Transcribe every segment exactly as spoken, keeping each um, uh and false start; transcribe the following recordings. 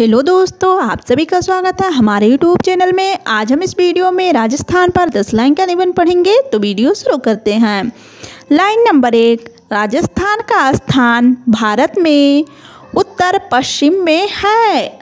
Hello दोस्तों, आप सभी का स्वागत है हमारे यूट्यूब चैनल में। आज हम इस वीडियो में राजस्थान पर दस लाइन का निबंध पढ़ेंगे। तो वीडियो शुरू करते हैं। लाइन नंबर एक, राजस्थान का स्थान भारत में उत्तर पश्चिम में है।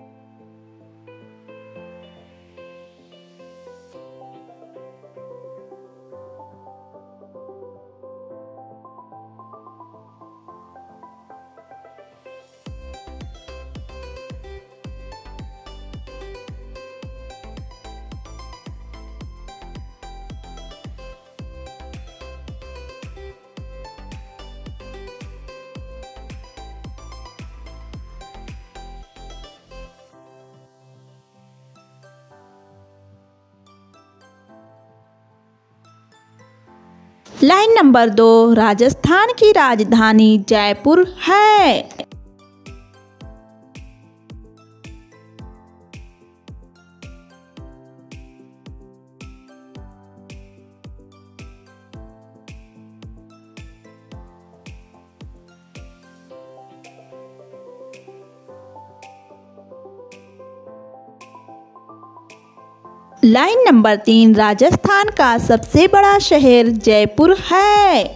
लाइन नंबर दो, राजस्थान की राजधानी जयपुर है। लाइन नंबर तीन, राजस्थान का सबसे बड़ा शहर जयपुर है।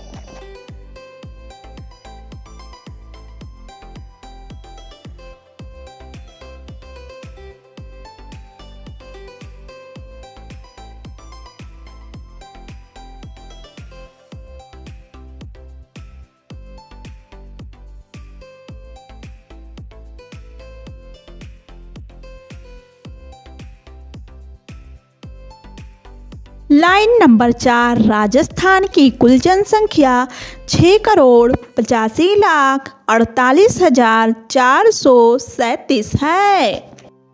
लाइन नंबर चार, राजस्थान की कुल जनसंख्या छः करोड़ पचासी लाख अड़तालीस हजार चार सौ सैंतीस है।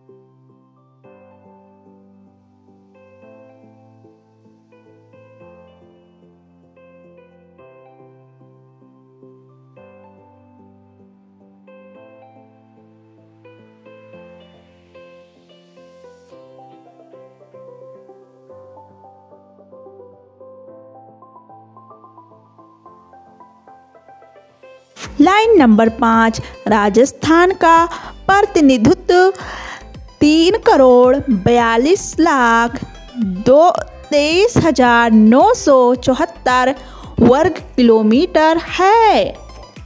लाइन नंबर पाँच, राजस्थान का प्रतिनिधित्व तीन करोड़ बयालीस लाख दो तेईस हजार नौ सौ चौहत्तर वर्ग किलोमीटर है।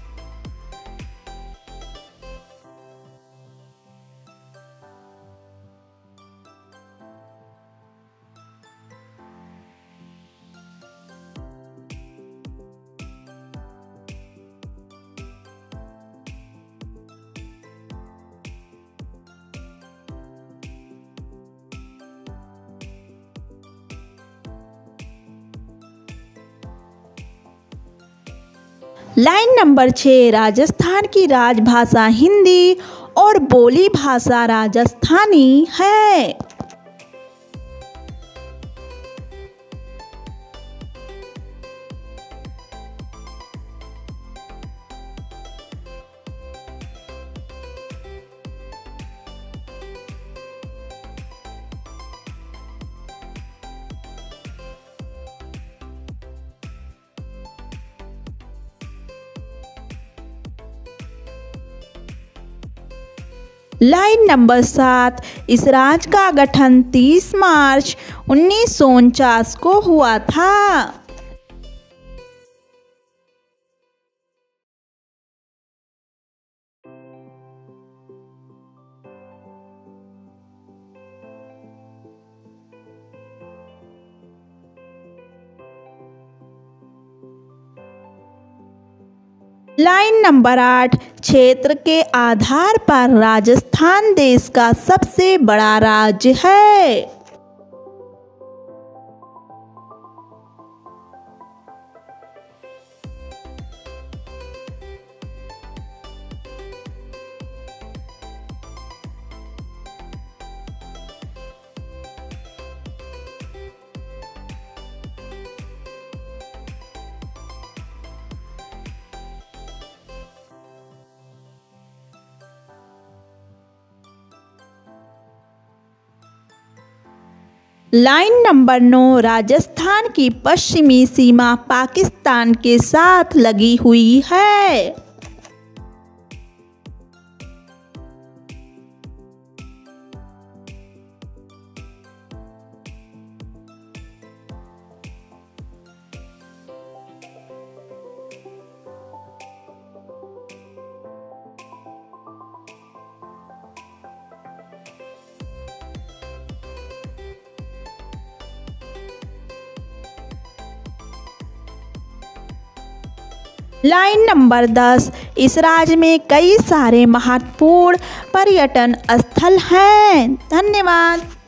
लाइन नंबर छः, राजस्थान की राजभाषा हिंदी और बोली भाषा राजस्थानी है। लाइन नंबर सात, इस राज्य का गठन तीस मार्च उन्नीस सौ उनचास को हुआ था। लाइन नंबर आठ, क्षेत्र के आधार पर राजस्थान देश का सबसे बड़ा राज्य है। लाइन नंबर नौ, राजस्थान की पश्चिमी सीमा पाकिस्तान के साथ लगी हुई है। लाइन नंबर दस, इस राज्य में कई सारे महत्वपूर्ण पर्यटन स्थल हैं। धन्यवाद।